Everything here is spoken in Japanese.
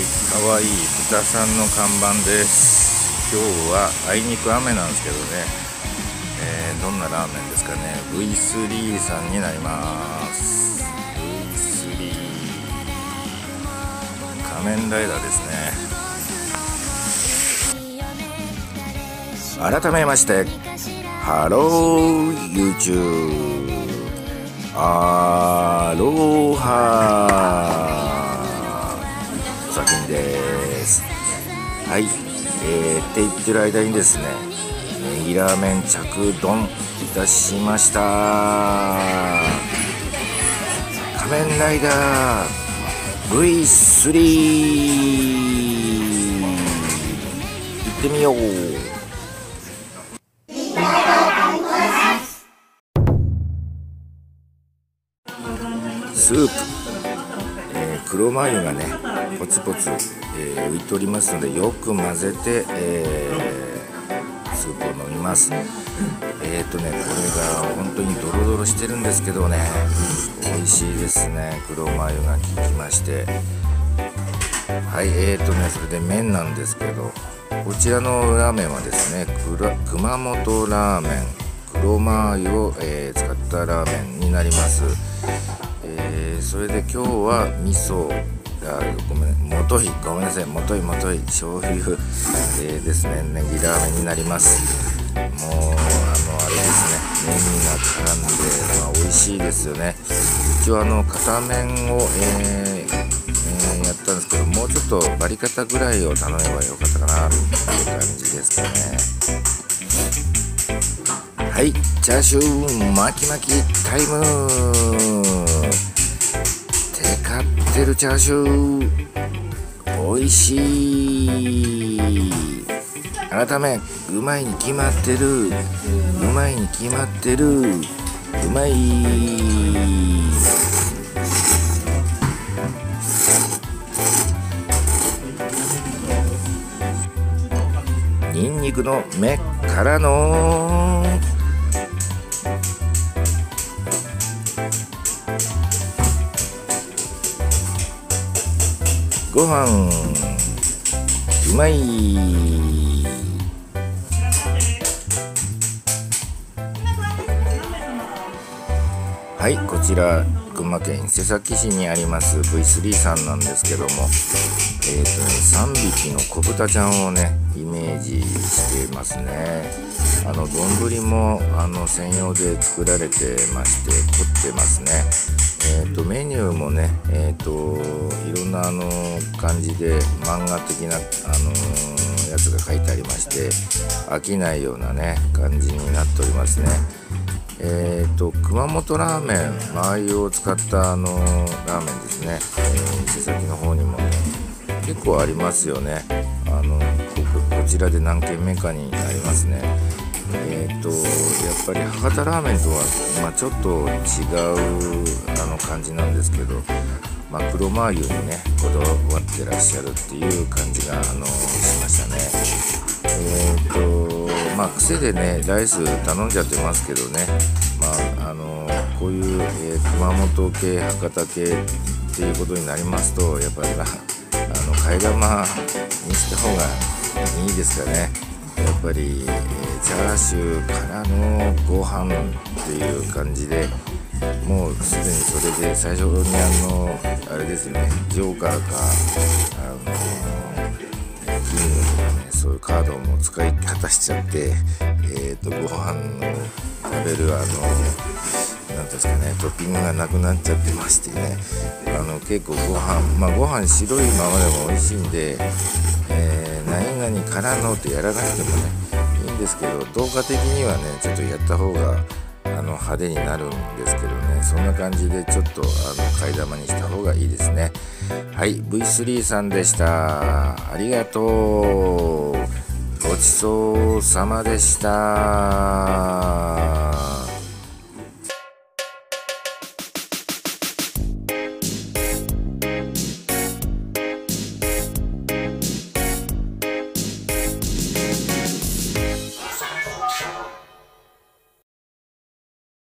かわいい豚さんの看板です。今日はあいにく雨なんですけどね、どんなラーメンですかね。 V3 さんになります。 V3 仮面ライダーですね。改めましてハロー YouTube、 アロハさきんです。はい、って言ってる間にですね、ネギラーメン着丼いたしました。仮面ライダー V3 行ってみよう。スープ、黒マヨがねポツポツ、浮いておりますので、よく混ぜて、スープを飲みます。これが本当にドロドロしてるんですけどね、美味しいですね。黒マヨが効きまして、はい、それで麺なんですけど、こちらのラーメンはですね、熊本ラーメン黒マヨを、使ったラーメンになります。それで今日は味噌がごめんなさい、もとい醤油、ですね、ネギラーメンになります。もうあれですね、ネギが絡んで、美味しいですよね。一応片面を、やったんですけど、もうちょっとバリカタぐらいを頼めばよかったかなっていう感じですかね。はい、チャーシュー巻きタイム。テカってるチャーシューおいしい。改めうまいに決まってる、うまい。ニンニクの芽からのご飯うまい。はい、こちら群馬県伊勢崎市にあります V3 さんなんですけども、3匹の子豚ちゃんをねイメージしていますね。丼も専用で作られてまして凝ってますね。メニューもね、いろんな感じで漫画的なやつが書いてありまして、飽きないようなね感じになっておりますね。熊本ラーメンマー油を使ったラーメンですね。伊勢崎の方にもね結構ありますよね。こちらで何軒目かになりますね。やっぱり博多ラーメンとは、ちょっと違う感じなんですけど、黒マー油にねこだわってらっしゃるっていう感じがしましたね。癖でねライス頼んじゃってますけどね、こういう、熊本系博多系っていうことになりますと、やっぱり替え玉にした方がいいですかね。やっぱり、チャーシューからのご飯っていう感じで、もうすでにそれで最初にあれですよね、ジョーカーかキングとかね、そういうカードも使い果たしちゃって、ご飯を食べるなんていうんですかね、トッピングがなくなっちゃってましてね、結構ご飯白いままでも美味しいんで、何々からのってやらなくてもねいいんですけど、動画的にはねちょっとやった方が派手になるんですけどね、そんな感じでちょっと替え玉にした方がいいですね。はい、 V3 さんでした。ありがとう。ごちそうさまでした。